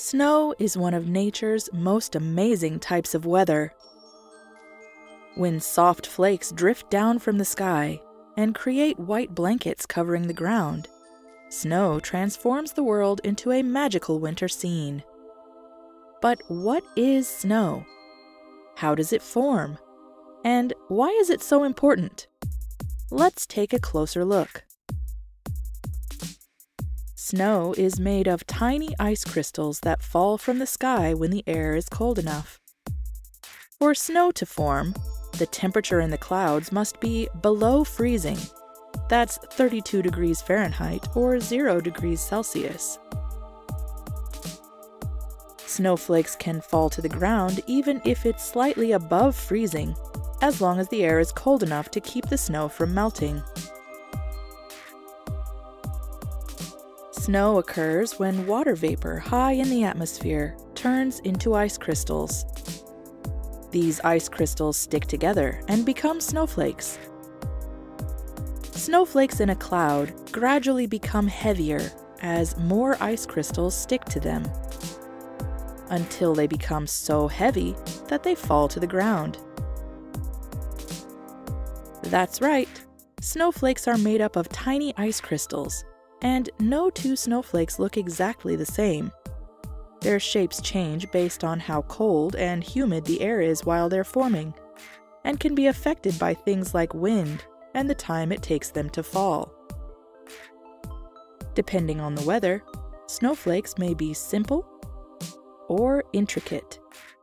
Snow is one of nature's most amazing types of weather. When soft flakes drift down from the sky and create white blankets covering the ground, snow transforms the world into a magical winter scene. But what is snow? How does it form? And why is it so important? Let's take a closer look. Snow is made of tiny ice crystals that fall from the sky when the air is cold enough. For snow to form, the temperature in the clouds must be below freezing. That's 32 degrees Fahrenheit or 0 degrees Celsius. Snowflakes can fall to the ground even if it's slightly above freezing, as long as the air is cold enough to keep the snow from melting. Snow occurs when water vapor high in the atmosphere turns into ice crystals. These ice crystals stick together and become snowflakes. Snowflakes in a cloud gradually become heavier as more ice crystals stick to them, until they become so heavy that they fall to the ground. That's right, snowflakes are made up of tiny ice crystals, and no two snowflakes look exactly the same. Their shapes change based on how cold and humid the air is while they're forming, and can be affected by things like wind and the time it takes them to fall. Depending on the weather, snowflakes may be simple or intricate.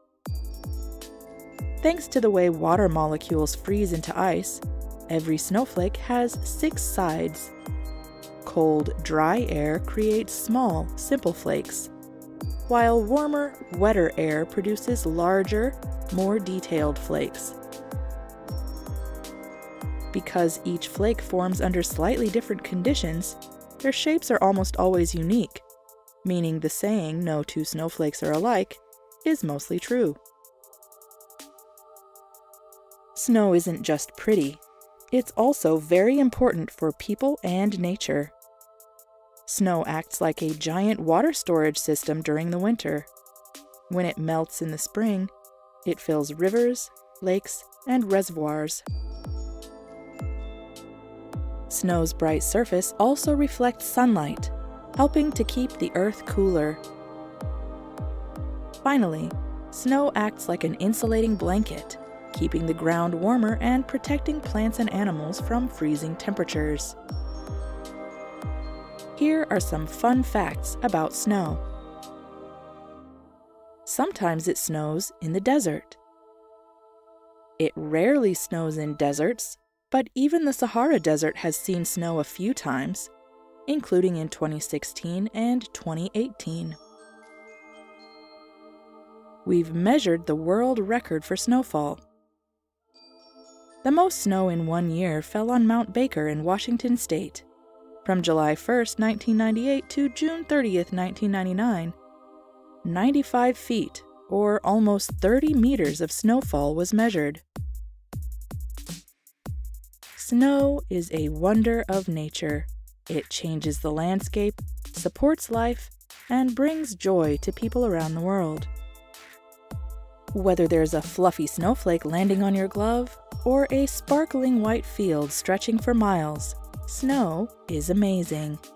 Thanks to the way water molecules freeze into ice, every snowflake has 6 sides. Cold, dry air creates small, simple flakes, while warmer, wetter air produces larger, more detailed flakes. Because each flake forms under slightly different conditions, their shapes are almost always unique, meaning the saying, "no two snowflakes are alike," is mostly true. Snow isn't just pretty, it's also very important for people and nature. Snow acts like a giant water storage system during the winter. When it melts in the spring, it fills rivers, lakes, and reservoirs. Snow's bright surface also reflects sunlight, helping to keep the earth cooler. Finally, snow acts like an insulating blanket, keeping the ground warmer and protecting plants and animals from freezing temperatures. Here are some fun facts about snow. Sometimes it snows in the desert. It rarely snows in deserts, but even the Sahara Desert has seen snow a few times, including in 2016 and 2018. We've measured the world record for snowfall. The most snow in one year fell on Mount Baker in Washington State. From July 1st, 1998 to June 30th, 1999, 95 feet, or almost 30 meters of snowfall was measured. Snow is a wonder of nature. It changes the landscape, supports life, and brings joy to people around the world. Whether there's a fluffy snowflake landing on your glove or a sparkling white field stretching for miles, snow is amazing.